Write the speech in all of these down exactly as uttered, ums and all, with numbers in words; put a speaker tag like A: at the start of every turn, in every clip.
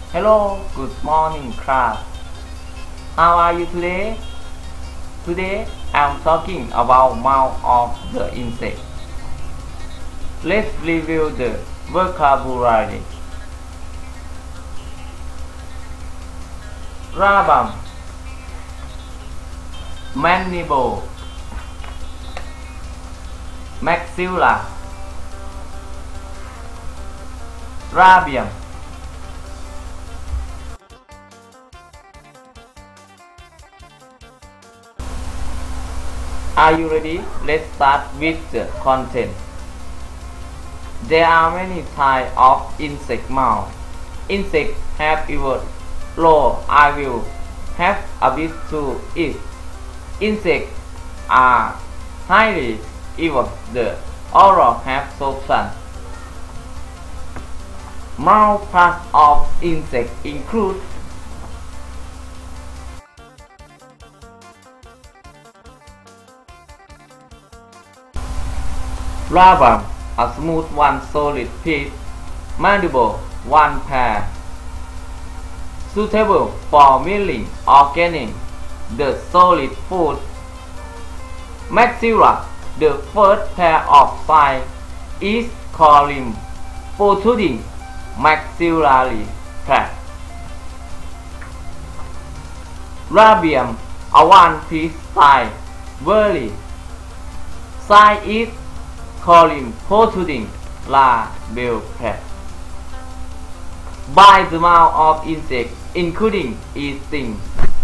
A: Hello, good morning class. How are you today? Today I'm talking about mouth of the insect. Let's review the vocabulary. Rhabum, mandible, maxilla, labium. Are you ready? Let's start with the content. There are many types of insect mouth. Insects have evolved. Low, I will have a bit to eat. Insects are highly evolved. The oral have substance. Mouth parts of insects include rhabum, a smooth one solid piece. Mandible, one pair. Suitable for milling or canning the solid food. Maxilla, the first pair of sides is called protruding maxillary tract. Labium, a one piece side. Very side is called protruding labial tract. By the mouth of insects, including eating.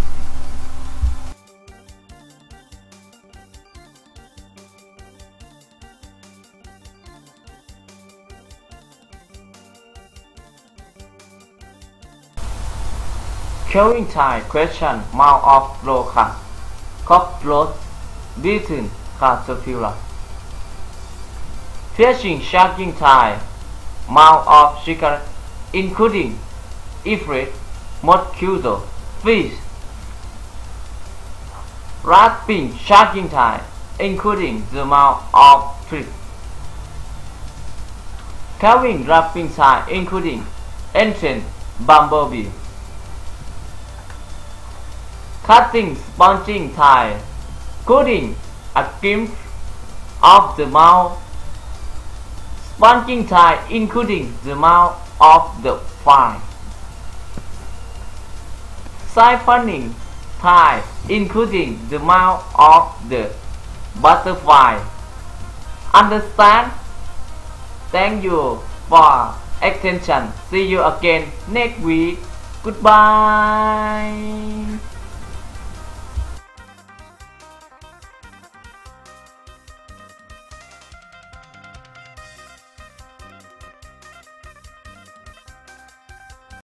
A: Kelvin Thai question mouth of locust, cockroach, beetle, caterpillar. Fishing sharking Thai mouth of chicken, including ifrit, mosquito, fish. Rapping sharking Thai, including the mouth of fish. Carving rapping Thai, including ancient bumblebee. Cutting sponging Thai, including a glimpse of the mouth. Sponging Thai, including the mouth of the fly. Siphoning Thai, including the mouth of the butterfly. Understand? Thank you for attention. See you again next week. Goodbye.